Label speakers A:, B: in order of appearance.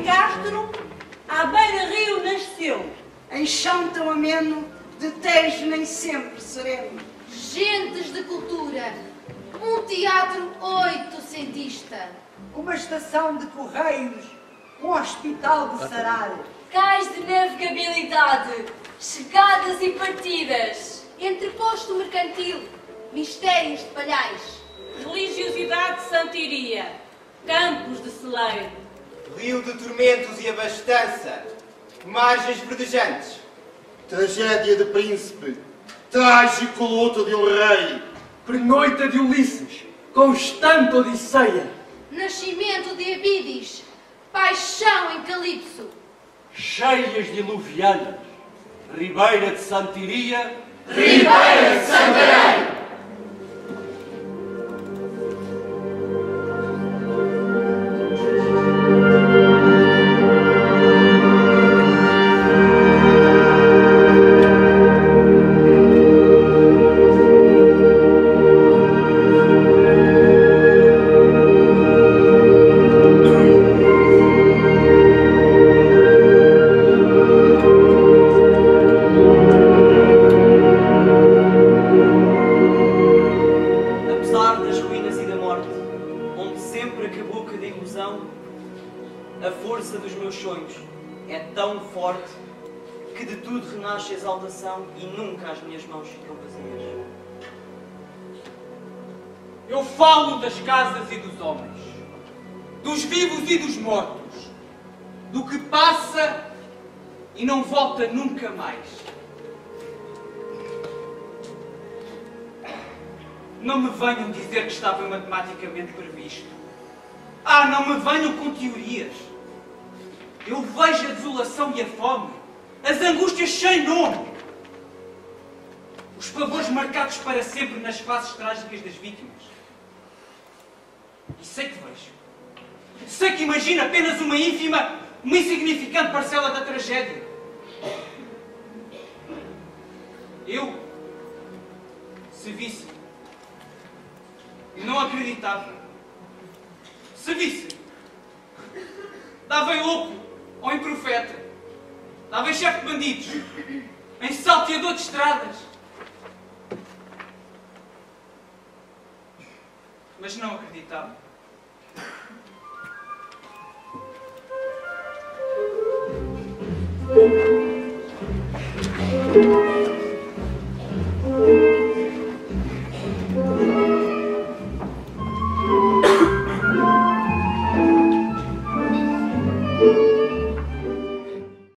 A: Castro, à beira-rio nasceu.
B: Em chão tão ameno, de Tejo nem sempre sereno.
C: Gentes de cultura, um teatro oitocentista.
B: Uma estação de correios, um hospital de sarar.
D: Cais de navegabilidade, chegadas e partidas.
C: Entreposto mercantil, mistérios de palhais.
A: Religiosidade de santiria, campos de celeiro.
E: Rio de tormentos e abastança, margens verdejantes.
F: Tragédia de príncipe, trágico luto de um rei.
G: Pernoita de Ulisses, constante odisseia.
C: Nascimento de Abídis, paixão em Calipso.
G: Cheias de Iluvianas, Ribeira de Santiria,
H: Ribeira de Santarém.
I: A força dos meus sonhos é tão forte que de tudo renasce a exaltação e nunca as minhas mãos ficam vazias.
J: Eu falo das casas e dos homens, dos vivos e dos mortos, do que passa e não volta nunca mais. Não me venham dizer que estava matematicamente previsto. Não me venham com teorias. Eu vejo a desolação e a fome, as angústias sem nome, os pavores marcados para sempre nas faces trágicas das vítimas. E sei que vejo. Sei que imagino apenas uma ínfima, uma insignificante parcela da tragédia. Eu, se visse, não acreditava. Se visse, dava em louco ou em profeta, dava em chefe de bandidos, em salteador de estradas. Mas não acreditava.